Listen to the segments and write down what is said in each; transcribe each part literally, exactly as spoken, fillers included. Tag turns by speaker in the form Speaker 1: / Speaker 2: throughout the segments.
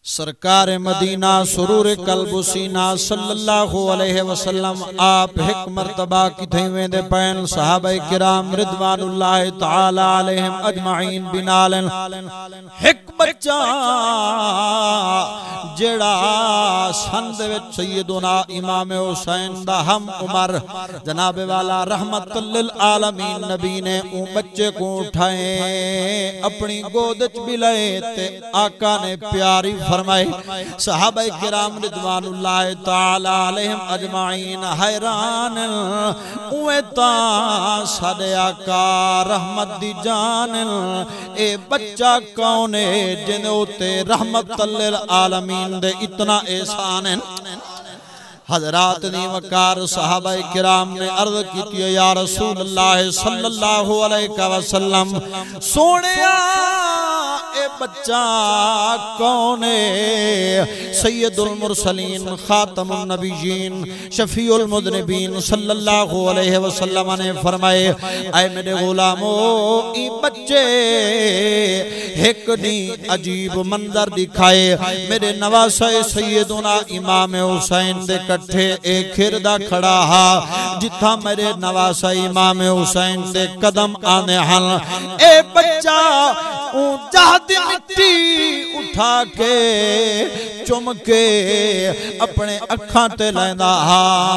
Speaker 1: سرکار مدینہ سرور قلب سینہ صلی اللہ علیہ وسلم آپ ایک مرتبہ کی تھیویں دے پین صحابہ کرام رضوان اللہ تعالی علیہم اجمعین بنالن ایک بچہ جڑا سند وچ سیدنا امام حسین دا ہم عمر جناب والا رحمت للعالمین نبی نے اون بچے کو اٹھائے اپنی گودچ بلائے تے آقا نے پیاری فرمائے صحابہ کرام رضوان اللہ تعالی علیہم اجمعین حیران اوے تا سادے آقا رحمت دی جان اے بچہ کون ہے جنہوں تے رحمت للعالمین دے اتنا احسان ہے حضرات نے وقار صحابہ کرام نے عرض کیتی ہے یا رسول اللہ صلی اللہ علیہ وسلم سونیا اے بچہ کون ہے سید المرسلین خاتم النبیین شفیع المذنبین صلی اللہ علیہ وسلم نے فرمائے اے میرے غلامو ای بچے ایک نہیں عجیب منظر دکھائے میرے نواسے سیدنا امام حسین دے کٹھے ایک کھردہ کھڑا ہا جتھا میرے نواسہ امام حسین دے قدم آنے حل اے بچہ اون جہدی مٹی اٹھا کے چمکے اپنے اکھاں تے لیندہ ہا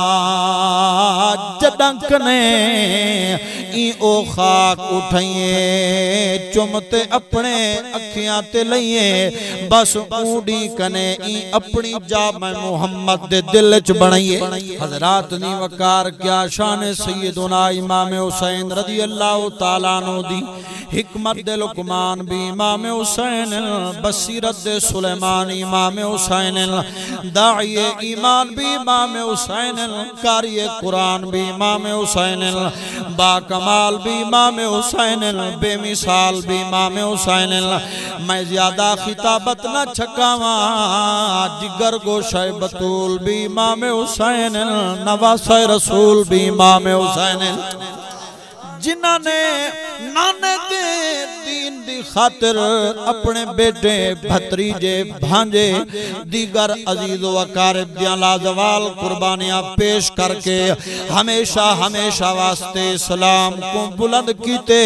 Speaker 1: جڈنک نے ای او خاک اٹھائیے چمتے اپنے اکھیاں تے لئیے بس اوڈی کنے ای اپنی جامع محمد دے دل چ بنائیے حضرات نی وقار کیا شان سیدنا امام حسین رضی اللہ تعالیٰ عنہ دی حکمت دے لقمان بھی امام حسین بصیرت دے سلیمان امام حسین داعی ایمان بھی امام حسین قاری قرآن بھی امام حسین با کمال بھی امام حسین بے مثال بھی امام حسین میں زیادہ خطابت نہ چھکاواں جگر گوشہ بطول بھی امام حسین نواسہ رسول بھی امام حسین جنہاں نے نانے دے دین دی خاطر اپنے بیٹے بھتریجے بھانجے دیگر عزیز و اقارب دیاں لازوال قربانیاں پیش کر کے ہمیشہ ہمیشہ واسطے اسلام کو بلند کیتے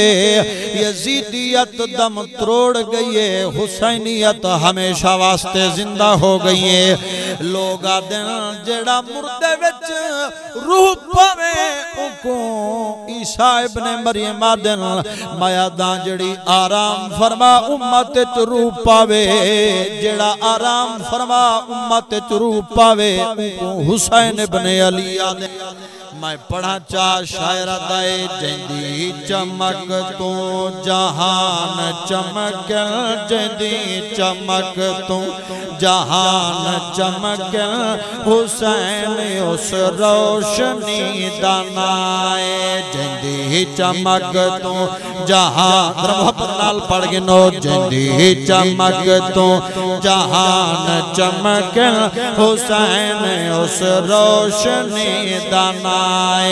Speaker 1: یزیدیت دم تروڑ گئیے حسینیت ہمیشہ واسطے زندہ ہو گئیے لوگا دن جڑا مردے وچ روح پاوے اکو عیسیٰ ابن مریم آدن میادان جڑی آرام فرما امت چرو پاوے جڑا آرام فرما امت چرو پاوے حسین ابن علی آدن میں پڑھا چاہ شاعرہ دائے جندی چمک تو جہان چمک جندی چمک تو جہان چمک حسین اس روشنی دانائے جندی چمک تو جہان در محبت نال پڑھ گنو جندی چمک تو جہان چمک حسین اس روشنی دانائے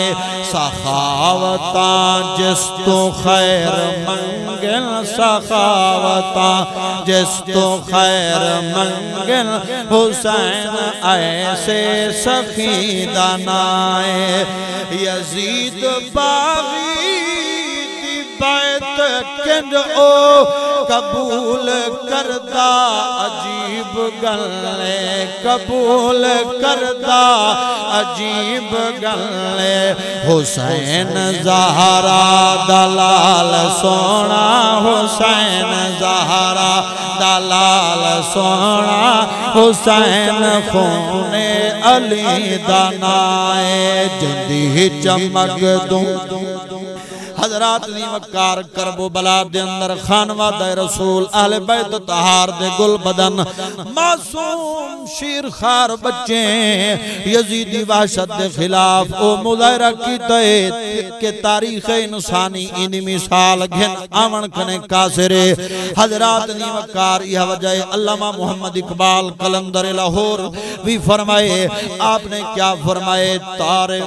Speaker 1: سخاوتاں جس تو خیر منگل سخاوتاں جس تو خیر منگل حسین ایسے سخی دانائے یزید باغی دی بیت کنج او قبول کردہ عجیب گلے قبول کردہ عجیب گلے حسین زہرا دلال سونا حسین زہرا دلال سونا حسین خون علی دانائے جندی چمک دوں حضرات دی وقار کرب و بلا دے اندر خانوہ دے رسول اہل بیت طہار دے گل بدن معصوم شیر خار بچے یزیدی وحشت دے خلاف او مظاہرہ کی دے کہ تاریخ انسانی انہی مثال گھن آمن کنے کاسرے حضرات دی وقار یہ وجہ علامہ محمد اقبال قلندر لاہور بھی فرمائے آپ نے کیا فرمائے تارے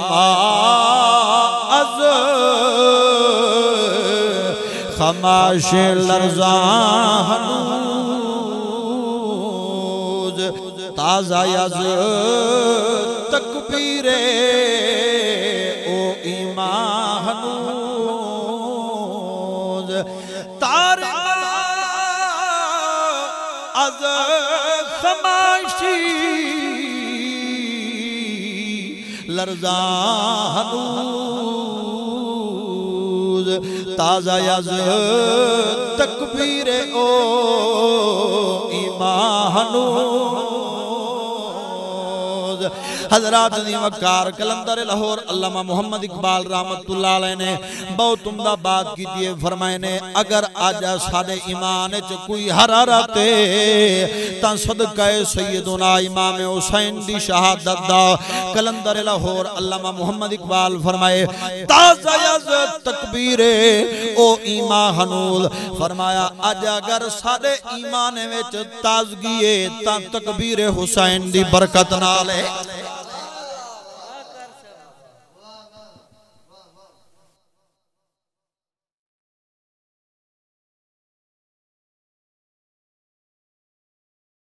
Speaker 1: از خماش لرزاں تازہ یز تکبیر او ایمان ہنوز تارا از خماشی لرزاں ہنوز تازہ یز تکبیر او ایمان ہنوز حضرات دی وقار کلندر لاہور علامہ محمد اقبال رحمت اللہ علیہ نے بہت عمدہ بات کی دیئے فرمائے نے اگر آجا سادے ایمان چ کوئی حرارت تاں صدقہ سیدنا امام حسین دی شہادت دا کلندر لاہور علامہ محمد اقبال فرمائے تازہ یز تکبیر او ایمان ہنوز فرمایا آجا اگر سادے ایمان وچ تازگی تاں تکبیر حسین دی برکت نالے